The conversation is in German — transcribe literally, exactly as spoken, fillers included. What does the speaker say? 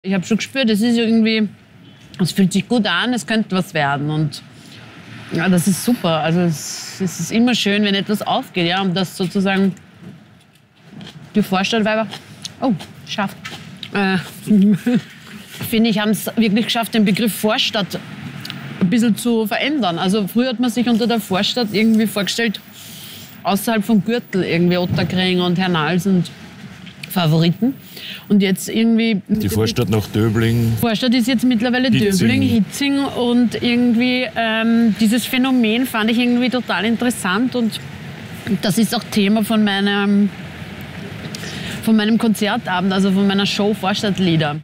Ich habe schon gespürt, es ist irgendwie, es fühlt sich gut an, es könnte was werden. Und ja, das ist super. Also es, es ist immer schön, wenn etwas aufgeht, ja, und das sozusagen die Vorstadtweiber, oh, schafft. Äh, finde ich, haben es wirklich geschafft, den Begriff Vorstadt ein bisschen zu verändern. Also früher hat man sich unter der Vorstadt irgendwie vorgestellt, außerhalb vom Gürtel, irgendwie Otterkring und Hernals und Favoriten. Und jetzt irgendwie... Die Vorstadt nach Döbling. Vorstadt ist jetzt mittlerweile Hitzing. Döbling, Hitzing. Und irgendwie ähm, dieses Phänomen fand ich irgendwie total interessant. Und das ist auch Thema von meinem, von meinem Konzertabend, also von meiner Show Vorstadtlieder.